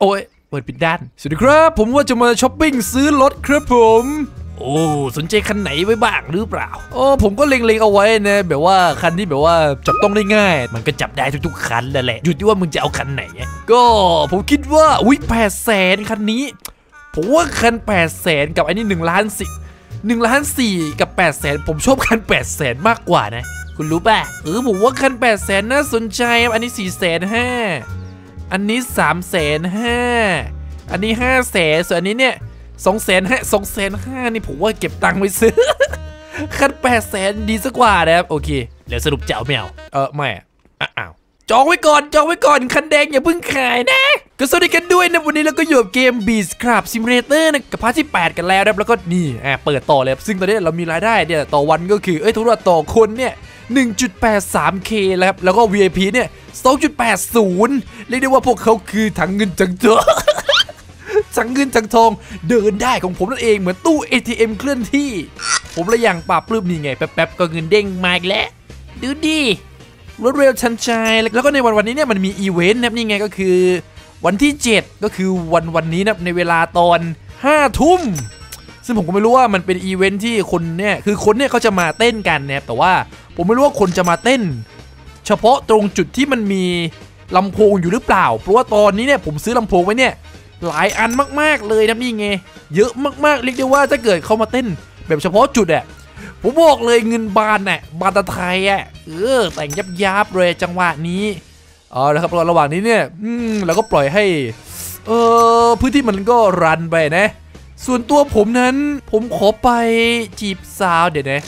โอ้ยเปิดปิดด้านสวัสดีครับผมว่าจะมาช้อปปิ้งซื้อรถครับผมโอ้สนใจคันไหนไว้บ้างหรือเปล่าผมก็เล็งๆเอาไว้นะแบบว่าคันที่แบบว่าจับต้องได้ง่ายมันก็จับได้ทุกๆคันแหละอยู่ที่ว่ามึงจะเอาคันไหนก็ผมคิดว่า800,000คันนี้ผมว่าคัน800,000กับไอ้นี่1,400,000กับ800,000ผมชอบคัน800,000มากกว่านะคุณรู้ป่ะผมว่าคัน800,000น่าสนใจอันนี้450,000อันนี้350,000อันนี้500,000ส่วนอันนี้เนี่ย250,000นี่ผมว่าเก็บตังค์ไว้ซื้อคัน800,000ดีสักกว่านะครับโอเคแล้วสรุปจะเอาไม่เอาไม่อ้าวจองไว้ก่อนคันแดงอย่าเพิ่งขายนะก็สวัสดีกันด้วยนะวันนี้เราก็อยู่กับเกม Beach Club Simulator นะกับพาร์ทที่8กันแล้วแล้วก็นี่เปิดต่อเลยซึ่งตอนนี้เรามีรายได้เนี่ยต่อวันก็คือทุกวันต่อคนเนี่ย 1.83K แล้วก็ VIP เนี่ย 2.80 เรียกได้ว่าพวกเขาคือถังเงินจังตัวถังเงินจังทองเดินได้ของผมนั่นเองเหมือนตู้ ATM เคลื่อนที่ผมละอย่างปราบปลื้มนี่ไงแป๊บๆก็เงินเด้งมาอีกแล้วดูดิรถเร็วชันชัยแล้วก็ในวันนี้เนี่ยมันมีอีเวนต์นะนี่ไงก็คือวันที่7ก็คือวันนี้นะในเวลาตอน5 ทุ่มซึ่งผมก็ไม่รู้ว่ามันเป็นอีเวนต์ที่คนเนี่ยเขาจะมาเต้นกันนะครับแต่ว่าผมไม่รู้ว่าคนจะมาเต้นเฉพาะตรงจุดที่มันมีลำโพงอยู่หรือเปล่าเพราะว่าตอนนี้เนี่ยผมซื้อลำโพงไว้เนี่ยหลายอันมากๆเลยนะนี่ไงเยอะมากๆเรียกได้ว่าถ้าเกิดเขามาเต้นแบบเฉพาะจุดผมบอกเลยเงินบานบานตะไทยแต่งยับเลยจังหวะนี้แล้วครับระหว่างนี้เนี่ยเราก็ปล่อยให้พื้นที่มันก็รันไปนะส่วนตัวผมนั้นผมขอไปจีบสาวเดี๋ยวนะ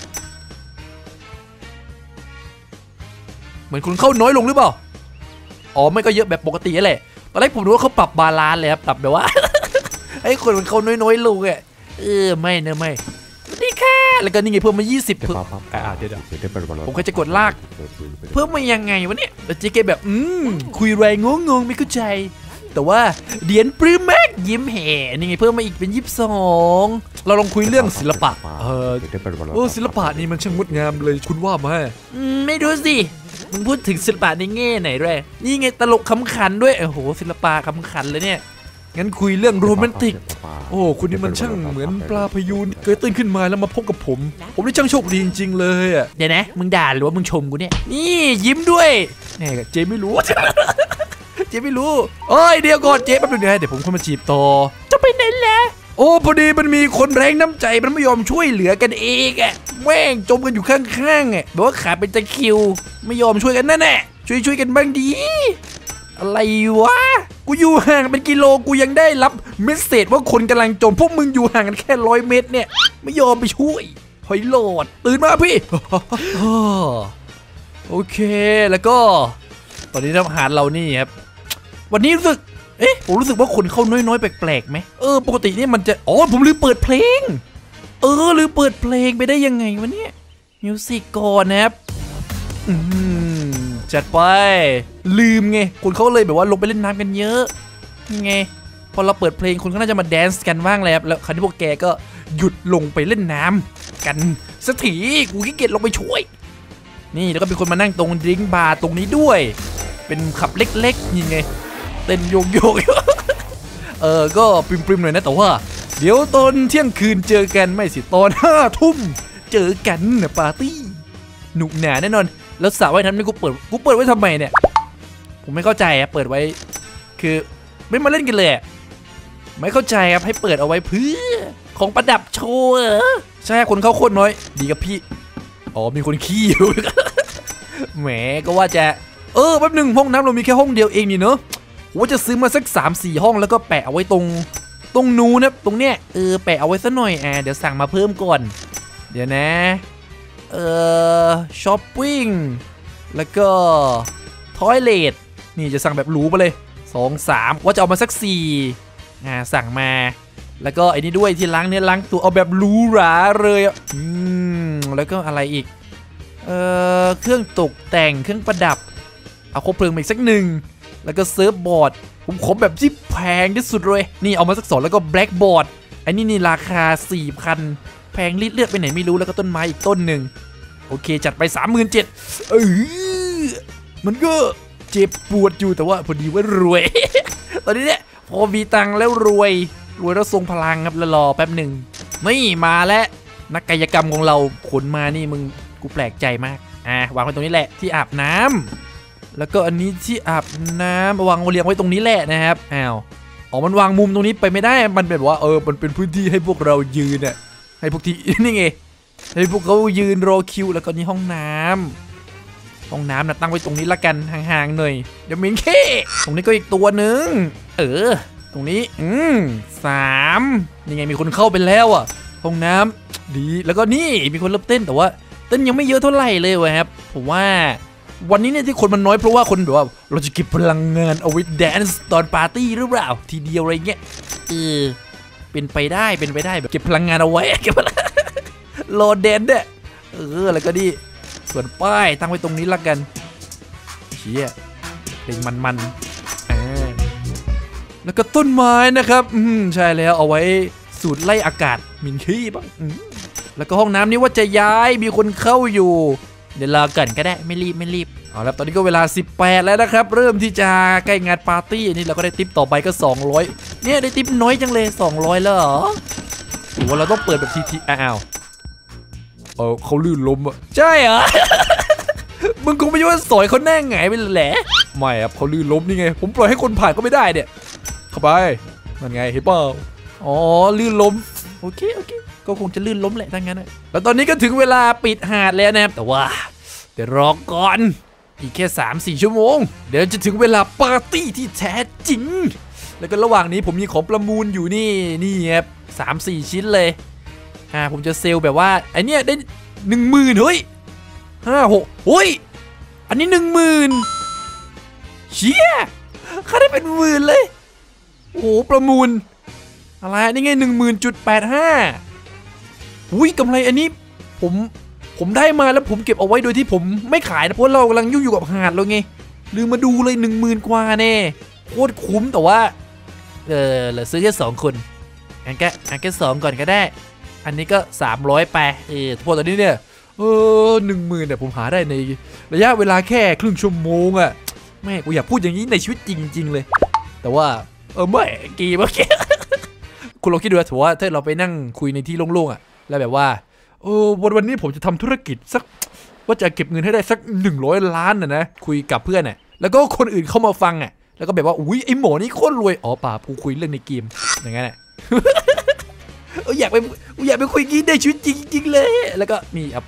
เหมือนคุณเข้าน้อยลงหรือเปล่าไม่ก็เยอะแบบปกติแหละตอนแรกผมรู้ว่าเขาปรับบาลานซ์เลยครับปรับแบบว่าไอ้คนมันเข้าน้อยลงไม่นะไม่นี่ค่ะแล้วก็นี่ไงเพิ่มมา20เดี๋ยวผมก็จะกดลากเพิ่มมายังไงวะเนี่ยแล้วเจ๊แกแบบคุยแรงงงไม่เข้าใจแต่ว่าเดียนปลื้มมากยิ้มแห่นี่ไงเพิ่มมาอีกเป็น22เราลองคุยเรื่องศิลปะศิลปะนี่มันช่างงดงามเลยคุณว่าไหมไม่รู้สิมึงพูดถึงศิลปะในแง่ไหนด้วยนี่ไงตลกขำขันด้วยศิลปะขำขันเลยเนี่ยงั้นคุยเรื่องโรแมนติกคุณนี่มันช่างเหมือนปลาพยูนเคยตื่นขึ้นมาแล้วมาพบกับผมได้ช่างโชคดีจริงๆเลยเดี๋ยวนะมึงด่าหรือว่ามึงชมกูเนี่ยนี่ยิ้มด้วยเจ๊ไม่รู้เจ๊ไม่รู้เดี๋ยวก่อนเจ๊แป๊บนึงนะเดี๋ยวผมค่อยมาจีบต่อจะไปไหนแล้วพอดีมันมีคนแรงน้ำใจมันไม่ยอมช่วยเหลือกันเองแม่งจมกันอยู่ข้างๆแบบว่าขาเป็นตะคริวไม่ยอมช่วยกันนั่นแหละช่วยกันบ้างดีอะไรวะกูอยู่ห่างเป็นกิโลกูยังได้รับเมสเสจว่าคนกำลังจมพวกมึงอยู่ห่างกันแค่100 เมตรเนี่ยไม่ยอมไปช่วยหอยโหลดตื่นมาพี่โอเคแล้วก็ตอนนี้ทหารเรานี่ครับวันนี้รู้สึกผมรู้สึกว่าคนเข้าน้อยๆแปลกๆไหมปกตินี่มันจะผมลืมเปิดเพลงลืมเปิดเพลงไปได้ยังไงวะเนี่ยมิวสิกก่อนนะครับจัดไปลืมไงคนเขาเลยแบบว่าลงไปเล่นน้ำกันเยอะไงพอเราเปิดเพลงคนก็น่าจะมาแดนซ์กันบ้างแล้วคราวนี้พวกแกก็หยุดลงไปเล่นน้ำกันสักทีกูขี้เกียจลงไปช่วยนี่แล้วก็มีคนมานั่งตรงดริงก์บาร์ตรงนี้ด้วยเป็นขับเล็กๆนี่ไงเต้นโยกก็ปริมๆหน่อยนะแต่ว่าเดี๋ยวตอนเที่ยงคืนเจอกันไม่สิตอน5 ทุ่มเจอกันนะปาร์ตี้หนุกหนาแน่นอนแล้วสระว่ายน้ำนี่กูเปิดไว้ทำไมเนี่ยผมไม่เข้าใจเปิดไว้คือไม่มาเล่นกันเลยไม่เข้าใจครับให้เปิดเอาไว้เพื่อของประดับโชว์ใช่คนเข้าโคตรน้อยดีกับพี่มีคนขี้อยู่ แหมก็ว่าจะแป๊บนึงห้องน้ำเรามีแค่ห้องเดียวเองนี่เนอะว่าจะซื้อมาสัก 3-4 ห้องแล้วก็แปะเอาไว้ตรงนู้นนะตรงเนี้ยแปะเอาไว้ซะหน่อยเดี๋ยวสั่งมาเพิ่มก่อนเดี๋ยวนะช้อปปิ้งแล้วก็ทอยเลทนี่จะสั่งแบบหรูไปเลย2-3ว่าจะเอามาสัก4สั่งมาแล้วก็ไอ้นี่ด้วยที่ล้างเนื้อล้างตัวเอาแบบหรูหราเลยแล้วก็อะไรอีกเครื่องตกแต่งเครื่องประดับเอาครบเพลิงมาอีกสัก1แล้วก็เซิร์ฟบอร์ดผมขอแบบที่แพงที่สุดเลยนี่เอามาสัก2แล้วก็แบล็กบอร์ดไอ้นี่ราคา 4,000 แพงลิดเลือดไปไหนไม่รู้แล้วก็ต้นไม้อีกต้นหนึ่งโอเคจัดไป 37,000มันก็เจ็บปวดอยู่แต่ว่าพอดีว่ารวย ตอนนี้เนี่ยพอมีตังค์แล้วรวยแล้วทรงพลังครับแล้วรอแป๊บหนึ่งนี่มาแล้วนักกายกรรมของเราขนมานี่มึงกูแปลกใจมากวางไว้ตรงนี้แหละที่อาบน้ำแล้วก็อันนี้ที่อาบน้ำวางเรียงไว้ตรงนี้แหละนะครับมันวางมุมตรงนี้ไปไม่ได้มันแบบว่ามันเป็นพื้นที่ให้พวกเรายืนให้พวกที่นี่ไงให้พวกเขายืนรอคิวแล้วก็นี่ห้องน้ำนะตั้งไว้ตรงนี้ละกันห่างๆหน่อยเดี๋ยวมินเข้ตรงนี้ก็อีกตัวหนึ่งตรงนี้3นี่ไงมีคนเข้าไปแล้วห้องน้ำดีแล้วก็นี่มีคนเริ่มเต้นแต่ว่าเต้นยังไม่เยอะเท่าไหร่เลยวะครับผมว่าวันนี้เนี่ยที่คนมันน้อยเพราะว่าคนแบบว่าเราจะเก็บพลังงานเอาไว้แดนซ์ตอนปาร์ตี้หรือเปล่าทีเดียวอะไรเงี้ยเป็นไปได้แบบเก็บพลังงานเอาไว้เก็บรอแดนเนี่ยแล้วก็ดีส่วนป้ายตั้งไว้ตรงนี้ละกันเชี่ยเพลงมันแล้วก็ต้นไม้นะครับใช่แล้วเอาไว้สูดไล่อากาศมินขี้บ้างแล้วก็ห้องน้ำนี้ว่าจะย้ายมีคนเข้าอยู่เดี๋ยวรอก่อนก็ได้ไม่รีบเอาละตอนนี้ก็เวลา18แล้วนะครับเริ่มที่จะใกล้งานปาร์ตี้อันนี้เราก็ได้ทิปต่อไปก็200เนี่ยได้ทิปน้อยจังเลย200แล้วเหรอหรือว่าเราต้องเปิดแบบทีเขาลื่นล้มใช่เหรอ มึงคงไม่ใช่ว่าสอยเขาแน่งไงไปแหละไม่ครับเขาลื่นล้มนี่ไงผมปล่อยให้คนผ่านก็ไม่ได้เนี่ยเข้าไปนั่นไงเห็นเปล่าลื่นล้มโอเคก็คงจะลื่นล้มแหละทั้งนั้นแล้วตอนนี้ก็ถึงเวลาปิดหาดแล้วนะครับแต่ว่าเดี๋ยวรอก่อนอีกแค่ 3-4 ชั่วโมงเดี๋ยวจะถึงเวลาปาร์ตี้ที่แท้จริงแล้วก็ระหว่างนี้ผมมีของประมูลอยู่นี่ครับ3-4 ชิ้นเลยผมจะเซลแบบว่าไอเนี้ยได้ 10,000 เฮ้ย5-6เฮ้ยอันนี้ 10,000เชี่ยค่าได้เป็นหมื่นเลยโอ้ประมูลอะไรนี่ไง 10,000.85 อุ้ยกำไรอันนี้ผมได้มาแล้วผมเก็บเอาไว้โดยที่ผมไม่ขายนะเพราะเรากำลังยุ่งอยู่กับหาดเราไงลืมมาดูเลย 10,000 กว่าแน่โคตรคุ้มแต่ว่าเราซื้อแค่2 คนงั้นแค่2ก่อนก็ได้อันนี้ก็300ไปพวกตอนนี้เนี่ย10,000เนี่ยผมหาได้ในระยะเวลาแค่ครึ่งชั่วโมงแม่กูอยากพูดอย่างนี้ในชีวิตจริงๆเลยแต่ว่าไม่กี่เมื่อกี้ คุณลองคิดดูถือว่าถ้าเราไปนั่งคุยในที่โล่งๆแล้วแบบว่าวันนี้ผมจะทำธุรกิจสักว่าจะเก็บเงินให้ได้สัก100 ล้านนะคุยกับเพื่อนแล้วก็คนอื่นเข้ามาฟังแล้วก็แบบว่าอุ้ยไอหมอนี่โคตรรวยป่ากูคุยเรื่องในเกมอย่างนั้นอยากไปคุยกี้ในชีวิตจริงๆเลยแล้วก็มีเอาไป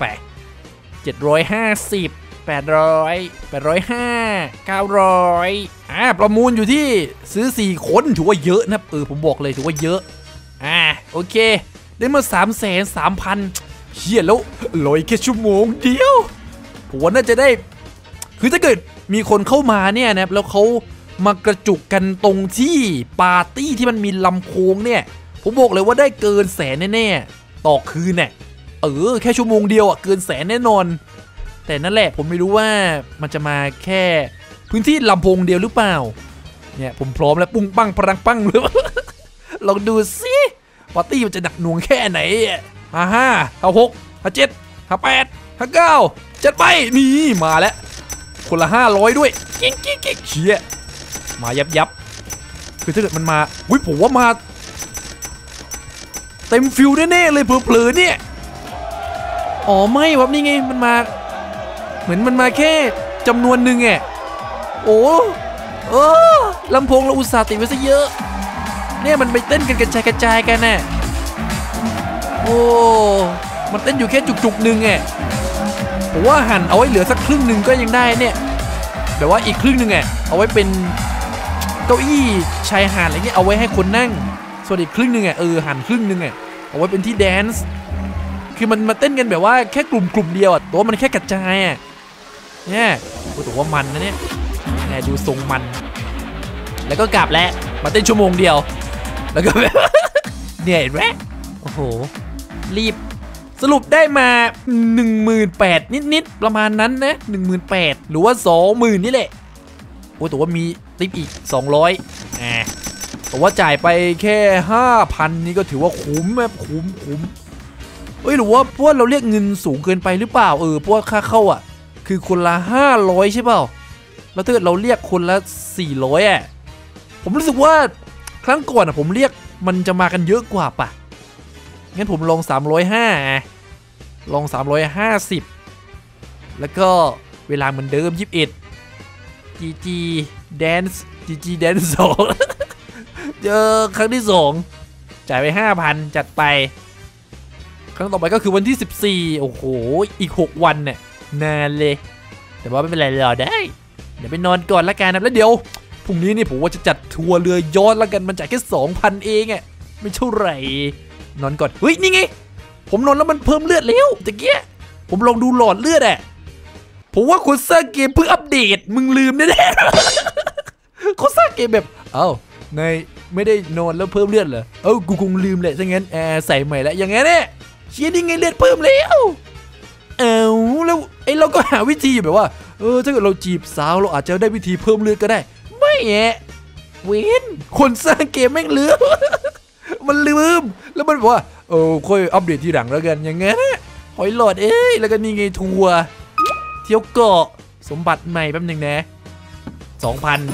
750 800 805 900ประมูลอยู่ที่ซื้อ4 คนถือว่าเยอะนะผมบอกเลยถือว่าเยอะโอเคได้มา330,000เชี่ยแล้วลอยแค่ชั่วโมงเดียวผมว่าน่าจะได้คือถ้าเกิดมีคนเข้ามาเนี่ยนะแล้วเขามากระจุกกันตรงที่ปาร์ตี้ที่มันมีลำโพงเนี่ยผมบอกเลยว่าได้เกิน100,000แน่ๆต่อคืนเนี่ยแค่ชั่วโมงเดียวเกิน100,000แน่นอนแต่นั่นแหละผมไม่รู้ว่ามันจะมาแค่พื้นที่ลำโพงเดียวหรือเปล่าเนี่ยผมพร้อมแล้วปุ้งปังพลังปังเลยลองดูสิปาร์ตี้มันจะหนักหน่วงแค่ไหน55 56 57 58 59จัดไปนี่มาแล้วคนละ500ด้วยเก่งเชี่ยมายับคือถ้าเกิดมันมาผมว่ามาเต็มฟิลแน่ๆเลยเผลอๆเนี่ยไม่ครับนี่ไงมันมาเหมือนมันมาแค่จำนวนหนึ่งลำโพงเราอุตส่าห์ติดไว้ซะเยอะเนี่ยมันไปเต้นกันกระจายกันมันเต้นอยู่แค่จุกๆหนึ่งผมว่าหั่นเอาไว้เหลือสักครึ่งหนึ่งก็ยังได้เนี่ยแบบว่าอีกครึ่งหนึ่งเอาไว้เป็นเก้าอี้ชายหาดอะไรเงี้ยเอาไว้ให้คนนั่งส่วนอีกครึ่งหนึ่งหั่นครึ่งหนึ่งเอาไว้เป็นที่แดนซ์คือมันมาเต้นกันแบบว่าแค่กลุ่มเดียวตัวมันแค่กระจายเนี่ยแต่ว่ามันนะเนี่ยดูทรงมันแล้วก็กลับแล้วมาเต้นชั่วโมงเดียวแล้วก็เหนื่อยแรกโอ้โหรีบสรุปได้มา 18,000 นิดๆประมาณนั้นนะ 18,000 หรือว่า 20,000 นี่แหละแต่ว่ามีติปอีก200แต่ว่าจ่ายไปแค่ 5,000 นี่ก็ถือว่าคุ้มแบบคุ้มหรือว่าพวกเราเรียกเงินสูงเกินไปหรือเปล่าพวกค่าเข้าคือคนละ500ใช่เปล่าแล้วถ้าเกิดเราเรียกคนละ400ผมรู้สึกว่าครั้งก่อนผมเรียกมันจะมากันเยอะกว่าปะงั้นผมลอง305ลอง350แล้วก็เวลาเหมือนเดิม21 GG Dance GG Dance 2 เจอครั้งที่2จ่ายไป 5,000 จัดไปครั้งต่อไปก็คือวันที่14โอ้โหอีก6วันเนี่ยนานเลยแต่ว่าไม่เป็นไรรอได้เดี๋ยวไปนอนก่อนละกันนะแล้วเดี๋ยวพรุ่งนี้นี่ผมว่าจะจัดทัวร์เรือย้อนละกันมันจ่ายแค่ 2,000 เองอ่ะไม่เท่าไหร่นอนก่อนเฮ้ยนี่ไงผมนอนแล้วมันเพิ่มเลือดแล้วตะเกียผมลองดูหลอดเลือดอ่ะผมว่าคนสร้างเกมเพิ่งอัปเดตมึงลืมแน่ๆเขาสร้างเกมแบบเอ้านายไม่ได้นอนแล้วเพิ่มเลือดเหรอกูคงลืมแหละถ้างั้นใส่ใหม่แล้วอย่างงั้นเนี่ยเชียร์นี่ไงเลือดเพิ่มแล้วแล้วเราก็หาวิธีอยู่แบบว่าถ้าเกิดเราจีบสาวเราอาจจะได้วิธีเพิ่มเลือดก็ได้ไม่แย่เว้นคนสร้างเกมแม่งลืม มันลืมแล้วมันบอกว่าค่อยอัปเดตทีหลังแล้วกันอย่างงั้นหอยหลอดแล้วก็นี่ไงทัวร์เที่ยวเกาะสมบัติใหม่แป๊บนึงนะ 2,000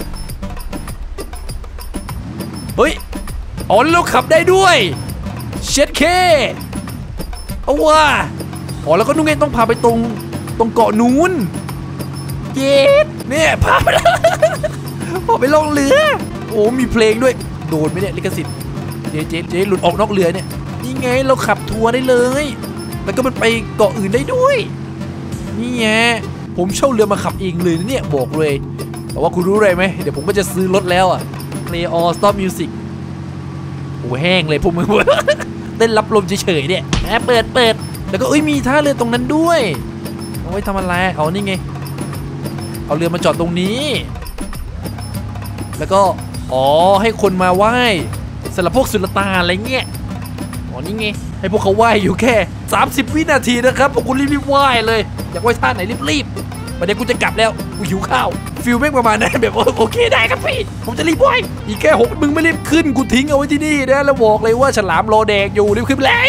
เฮ้ยอ๋อเราขับได้ด้วยเช็ดเคเอาว่ะอ๋อแล้วก็นุ่งไงต้องพาไปตรงเกาะนู้นเย็ดเนี่ยพาไปพาไปลงเรือโอ้มีเพลงด้วยโดนไหมเนี่ยลิขสิทธิ์เจ๊หลุดออกนอกเรือเนี่ยนี่ไงเราขับทัวร์ได้เลยแล้วก็มันไปเกาะอื่นได้ด้วยนี่ไงผมเช่าเรือมาขับเองเลยนะเนี่ยบอกเลยแต่ว่าคุณรู้อะไรไหมเดี๋ยวผมก็จะซื้อรถแล้วอ่ะ Play All Stop Music โอ้แห้งเลยพวกมึงเต้นรับลมเฉยๆเนี่ยเปิดแล้วก็มีท่าเรือตรงนั้นด้วยเอาไว้ทำอะไรเอานี่ไงเอาเรือมาจอดตรงนี้แล้วก็ให้คนมาไหว้สำหรับพวกสุลต่านอะไรเงี้ยนี่ไงให้พวกเขาไหว้อยู่แค่30 วินาทีนะครับพวกคุณรีบไหว้เลยอยากไหว้ท่าไหนรีบประเดี๋ยวกูจะกลับแล้วกูหิวข้าวฟิลแม่งประมาณนั้นแบบว่าโอเคได้ครับพี่ผมจะรีบไหว้อีกแค่6มึงไม่รีบขึ้นกูทิ้งเอาไว้ที่นี่นะแล้วบอกเลยว่าฉลามรอแดกอยู่รีบขึ้นเลย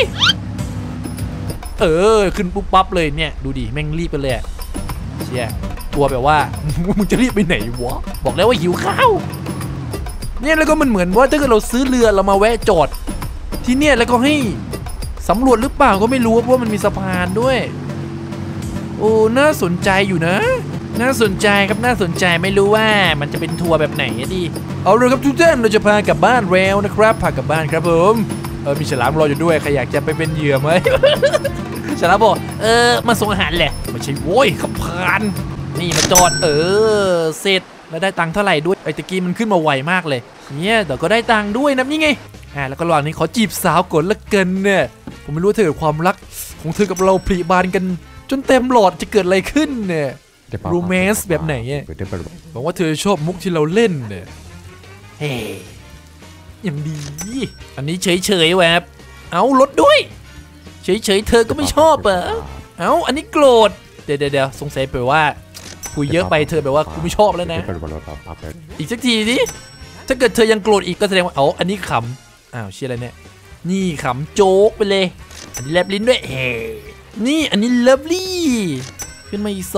ขึ้นปุ๊บปั๊บเลยเนี่ยดูดิแม่งรีบไปเลยเชี่ยตัวแบบว่ามึงจะรีบไปไหนวะบอกแล้วว่าหิวข้าวเนี่ยแล้วก็มันเหมือนว่าถ้าเกิดเราซื้อเรือเรามาแวะจอดที่เนี่ยแล้วก็ให้สำรวจหรือเปล่าก็ไม่รู้เพราะมันมีสะพานด้วยโอ้น่าสนใจอยู่นะน่าสนใจครับน่าสนใจไม่รู้ว่ามันจะเป็นทัวร์แบบไหนดิเอาเลยครับทุกท่านเราจะพากลับบ้านแล้วนะครับพากลับบ้านครับผมมีฉลามรออยู่ด้วยใครอยากจะไปเป็นเหยื่อไหม ฉลามบอกมาส่งอาหารแหละไม่ใช่โว้ยขับผ่านนี่มาจอดเสร็จแล้วได้ตังค์เท่าไหร่ด้วยไอ้ตะกี้มันขึ้นมาไวมากเลยเนี่ยแต่ก็ได้ตังค์ด้วยนะนี่ไงแล้วก็ระหว่างนี้ขอจีบสาวก่อนละกันเนี่ยผมไม่รู้ว่าเธอกับความรักของเธอกับเราผลิบานกันจนเต็มหลอดจะเกิดอะไรขึ้นเนี่ยโรแมนส์แบบไหนเนี่ยบอกว่าเธอชอบมุกที่เราเล่นเนี่ยเฮ้อย่างดีอันนี้เฉยๆแวบเอารถด้วยเฉยๆเธอก็ไม่ชอบเหรอเอาอันนี้โกรธเดี๋ยวสงสัยไปว่าคุยเยอะไปเธอแบบว่ากูไม่ชอบแล้วนะอีกสักทีดิถ้าเกิดเธอยังโกรธอีกก็แสดงว่าอันนี้ขำเชื่ออะไรเนี่ยนี่ขำโจ๊กไปเลยอันนี้แลบลิ้นด้วยนี่อันนี้เลิฟลี่ขึ้นมาอีก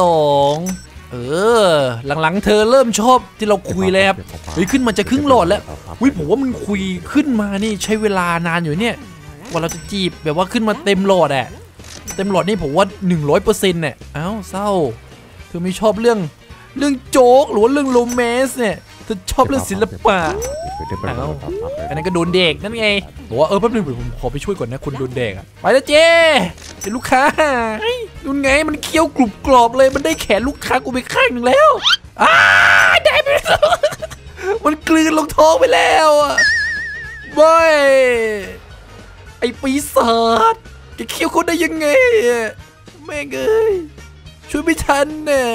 2หลังๆเธอเริ่มชอบที่เราคุยแล้วครับขึ้นมาจะครึ่งหลอดแล้วผมว่ามันคุยขึ้นมานี่ใช้เวลานานอยู่เนี่ยกว่าเราจะจีบแบบว่าขึ้นมาเต็มหลอดเต็มหลอดนี่ผมว่า 100% เนี่ยเศร้าเธอไม่ชอบเรื่องโจ๊กหรือว่าเรื่องโรแมนส์เนี่ยเธอชอบเรื่องศิลปะอันนั้นก็โดนเด็กนั่นไงบอกว่าแป๊บนึงผมขอไปช่วยก่อนนะคุณโดนเด็กไปแล้วเจ๊เป็นลูกค้านู่นไงมันเคี้ยวกรุบกรอบเลยมันได้แขนลูกค้ากูไปข้างหนึ่งแล้วได้ไปมันกลืนลงท้องไปแล้วไม่ไอปีศาจแกเคี้ยวคนได้ยังไงแม่งเอ้ยช่วยไม่ทันเนี่ย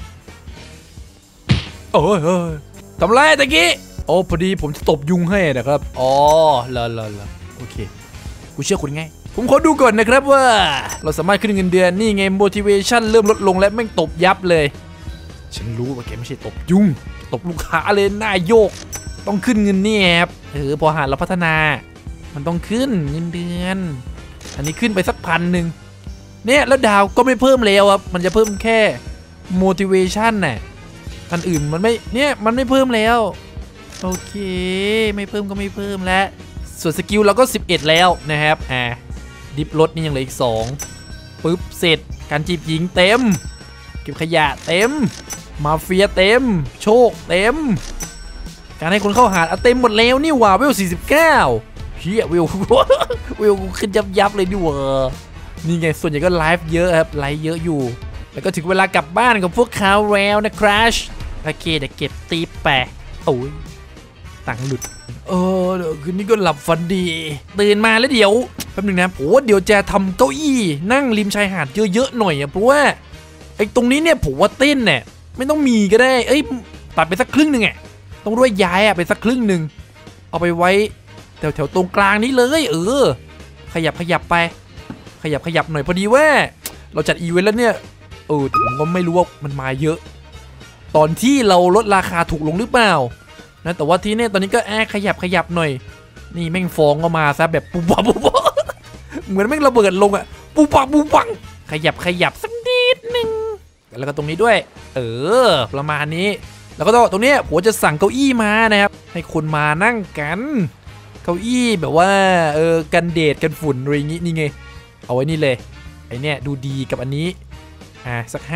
โอ้ยทำไรตะกี้พอดีผมจะตบยุงให้นะครับเหรอโอเคกูเชื่อคุณไงผมขอดูก่อนนะครับว่าเราสามารถขึ้นเงินเดือนนี่ไง motivation เริ่มลดลงและแม่งตบยับเลยฉันรู้ว่าแกไม่ใช่ตบยุงตบลูกค้าเลยหน้าโยกต้องขึ้นเงินนี่ครับพอหาเราพัฒนามันต้องขึ้นเงินเดือนอันนี้ขึ้นไปสัก1,000เนี่ยแล้วดาวก็ไม่เพิ่มแล้วครับมันจะเพิ่มแค่ motivation น่ะอันอื่นมันไม่เพิ่มแล้วโอเคไม่เพิ่มก็ไม่เพิ่มแล้วส่วนสกิลเราก็11แล้วนะครับดิฟรถนี่ยังเหลืออีก2ปึ๊บเสร็จการจีบหญิงเต็มเก็บขยะเต็มมาเฟียเต็มโชคเต็มการให้คนเข้าหาเต็มหมดแล้วนี่หว่าเวล49เฮียวิวขึ้นยับเลยดิวะนี่ไงส่วนใหญ่ก็ไลฟ์เยอะครับไลฟ์เยอะอยู่แล้วก็ถึงเวลากลับบ้านกับพวกเขาแล้วนะคราชโอเคเดี๋ยวเก็บตีแปะโอ้ยตังหลุดเดี๋ยวคืนนี้ก็หลับฝันดีตื่นมาแล้วเดี๋ยวแป๊บนึงนะผมว่าเดี๋ยวจะทำเก้าอี้นั่งริมชายหาดเยอะๆหน่อยเพราะว่าไอ้ตรงนี้เนี่ยผมว่าเต้นเนี่ยไม่ต้องมีก็ได้ตัดไปสักครึ่งหนึ่งต้องด้วยย้ายไปสักครึ่งหนึ่งเอาไปไว้แถวตรงกลางนี้เลยขยับไปขยับหน่อยพอดีว่าเราจัดอีเวนต์แล้วเนี่ยแต่ผมก็ไม่รู้ว่ามันมาเยอะตอนที่เราลดราคาถูกลงหรือเปล่านะแต่ว่าที่เนี่ยตอนนี้ก็ขยับหน่อยนี่แม่งฟองก็มาซะแบบปุ๊บปั๊บเหมือนแม่งระเบิดลงปุ๊บปั๊บขยับสักนิดนึงแล้วก็ตรงนี้ด้วยประมาณนี้แล้วก็ตรงนี้ผมจะสั่งเก้าอี้มานะครับให้คนมานั่งกันเก้าอี้แบบว่ากันแดดกันฝุ่นอะไรอย่างงี้นี่ไงเอาไว้นี่เลยไอเนี่ยดูดีกับอันนี้สัก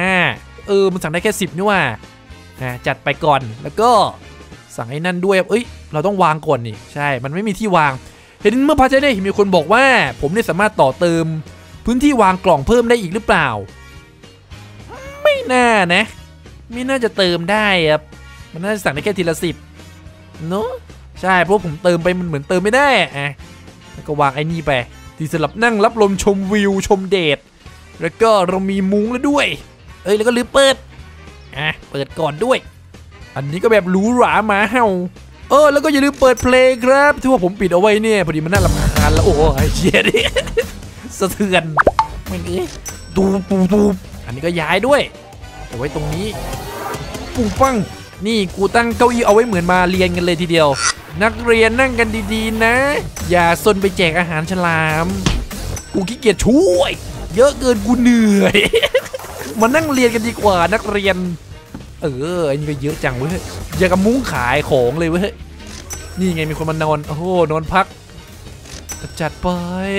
5มันสั่งได้แค่10นี่ว่าจัดไปก่อนแล้วก็สั่งไอ้นั่นด้วยเราต้องวางก่อนนี่ใช่มันไม่มีที่วางเห็นเมื่อพาร์ทได้มีคนบอกว่าผมเนี่ยสามารถต่อเติมพื้นที่วางกล่องเพิ่มได้อีกหรือเปล่าไม่น่านะไม่น่าจะเติมได้ครับมันน่าจะสั่งได้แค่ทีละ10เนาะใช่เพราะผมเติมไปมันเหมือนเติมไม่ได้แล้วก็วางไอ้นี่ไปที่สำหรับนั่งรับลมชมวิวชมเดทแล้วก็เรามีมุ้งแล้วด้วยแล้วก็ลืมเปิดเปิดก่อนด้วยอันนี้ก็แบบหรูหรามาเห่าแล้วก็อย่าลืมเปิดเพลงครับที่ว่าผมปิดเอาไว้เนี่ยพอดีมันน่ารำคาญแล้วโอ้ยเชี่ยดิสะเทือนไม่ตูอันนี้ก็ย้ายด้วยเอาไว้ตรงนี้ปุ้งปังนี่กูตั้งเก้าอี้เอาไว้เหมือนมาเรียนกันเลยทีเดียวนักเรียนนั่งกันดีๆนะอย่าซนไปแจกอาหารฉลามกูขี้เกียจช่วยเยอะเกินกูเหนื่อยมานั่งเรียนกันดีกว่านักเรียนอันนี้ก็เยอะจังเว้ยอยากกับมุ้งขายของเลยเว้ยนี่ไงมีคนมานอนโอ้โหนอนพักจัดไป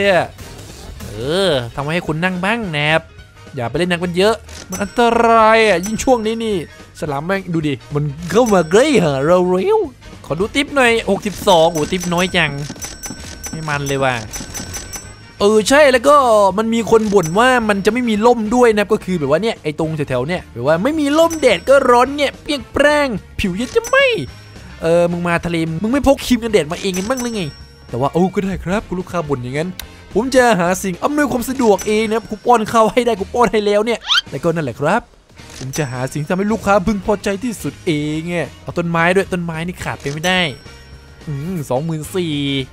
ทำให้คุณนั่งบ้างแนบอย่าไปเล่นนักมันเยอะมันอันตรายยิ่งช่วงนี้นี่สลามแม่งดูดิมันเข้ามาใกล้หาเราเร็วขอดูทิปหน่อย62โอ้ทิปน้อยจังไม่มันเลยว่ะใช่แล้วก็มันมีคนบ่นว่ามันจะไม่มีร่มด้วยนะก็คือแบบว่าเนี่ยไอ้ตรงแถวๆเนี่ยแบบว่าไม่มีร่มแดดก็ร้อนเนี่ยเปรี้ยงแปร่งผิวเย็นจะไม่มึงมาทะเลมึงไม่พกครีมกันแดดมาเองกันบ้างหรือไงแต่ว่าก็ได้ครับคุณลูกค้าบ่นอย่างนั้นผมจะหาสิ่งอำนวยความสะดวกเองนะกูป้อนข้าวให้ได้กูป้อนให้แล้วเนี่ยแล้วก็นั่นแหละครับผมจะหาสิ่งทำให้ลูกค้าพึงพอใจที่สุดเองเอาต้นไม้ด้วยต้นไม้นี่ขาดไปไม่ได้24,000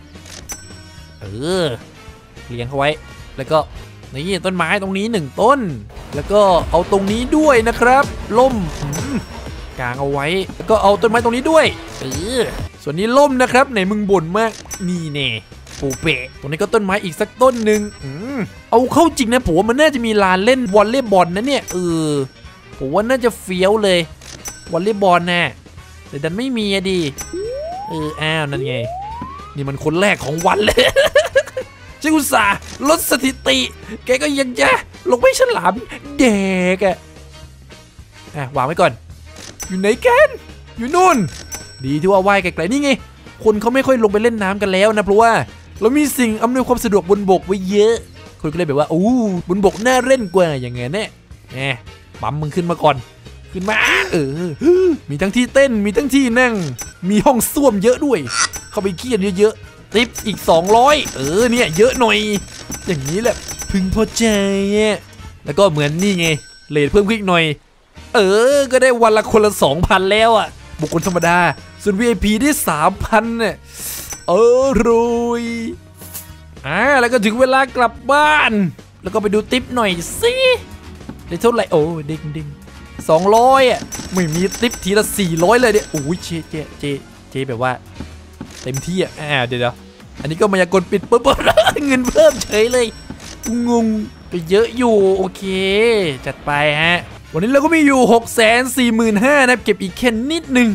เลี้ยงเขาไว้แล้วก็นี่ต้นไม้ตรงนี้1ต้นแล้วก็เอาตรงนี้ด้วยนะครับล่มกางเอาไว้แล้วก็เอาต้นไม้ตรงนี้ด้วยส่วนนี้ล่มนะครับไหนมึงบ่นมากนี่เน่ปูเปะตรงนี้ก็ต้นไม้อีกสักต้นหนึ่งเอาเข้าจริงนะผมว่ามันน่าจะมีลานเล่นวอลเลย์บอลนะเนี่ยผมว่าน่าจะเฟี้ยวเลยวอลเลย์บอลนะแต่ดันไม่มีดิอ้าวนั่นไงนี่มันคนแรกของวันเลยจิอุตส่าห์ลดสถิติแกก็ยังจะลงไปฉลามเด็กวางไว้ก่อนอยู่ไหนกันอยู่นู่นดีที่ว่าว่ายไกลๆนี่ไงคนเขาไม่ค่อยลงไปเล่นน้ำกันแล้วนะเพราะว่าเรามีสิ่งอำนวยความสะดวกบนบกไว้เยอะคนก็เลยแบบว่าบนบกน่าเล่นกว่าอย่างเงี้ยเนี่ยปั๊มมึงขึ้นมาก่อนขึ้นมามีทั้งที่เต้นมีทั้งที่นั่งมีห้องส้วมเยอะด้วยเข้าไปเคียนเยอะๆติปอีก200เนี่ยเยอะหน่อยอย่างนี้แหละพึงพอใจแล้วก็เหมือนนี่ไงเรทเพิ่มขึ้นหน่อยก็ได้วันละคนละ 2,000 แล้วบุคคลธรรมดาส่วน VIP ได้ 3,000เนี่ยรวยแล้วก็ถึงเวลากลับบ้านแล้วก็ไปดูทิปหน่อยสิได้เท่าไหร่ดิ้ง200ไม่มีทิปทีละ400เลยเนี่ยโอ้ยเจแบบว่าเต็มที่เดี๋ยวอันนี้ก็มายากลปิดปุ๊บเงินเพิ่มเฉยเลยงงไปเยอะอยู่โอเคจัดไปวันนี้เราก็มีอยู่645,000นะเก็บอีกแค่นิดนึงก็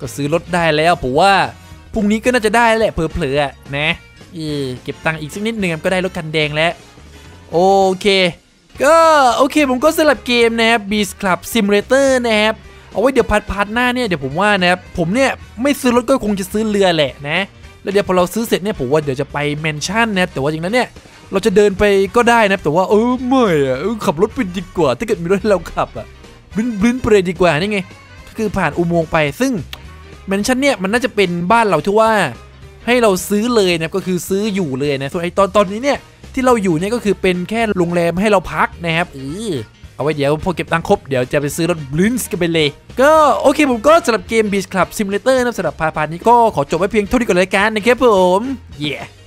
ก็ซื้อรถได้แล้วผมว่าพรุ่งนี้ก็น่าจะได้แหละเผลอๆนะเก็บตังค์อีกสักนิดนึงก็ได้รถคันแดงแล้วโอเคก็โอเคผมก็สลับเกมนะครับ Beast Club Simulator นะครับเอาไว้เดี๋ยวพาร์ทหน้าเนี่ยเดี๋ยวผมว่านะครับผมเนี่ยไม่ซื้อรถก็คงจะซื้อเรือแหละนะแล้วเดี๋ยวพอเราซื้อเสร็จเนี่ยผมว่าเดี๋ยวจะไปแมนชั่นนะครับแต่ว่าอย่างนั้นเนี่ยเราจะเดินไปก็ได้นะแต่ว่าไม่ขับรถไปดีกว่าถ้าเกิดมีรถให้เราขับบลิ้นไปเลยดีกว่านี่ไงก็คือผ่านอุโมงค์ไปซึ่งแมนชั่นเนี่ยมันน่าจะเป็นบ้านเราที่ว่าให้เราซื้อเลยนะก็คือซื้ออยู่เลยนะส่วนไอตอนนี้เนี่ยที่เราอยู่เนี่ยก็คือเป็นแค่โรงแรมให้เราพักนะครับเอาไว้เดี๋ยวพอเก็บตังค์ครบเดี๋ยวจะไปซื้อรถบลินส์กันไปเลยก็โอเคผมก็สำหรับเกม Beast Club Simulator นะสำหรับพาร์ทนี้ก็ขอจบไว้เพียงเท่านี้ก่อนเลยกันนะครับผม